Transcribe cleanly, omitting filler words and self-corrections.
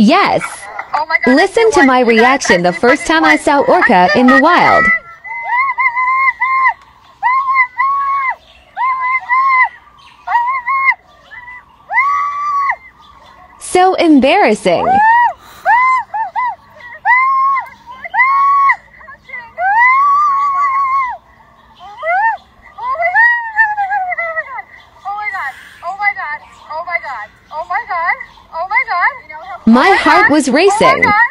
Yes. Oh my God. Listen to my reaction the first time I saw orca in the wild. So embarrassing. My heart was racing.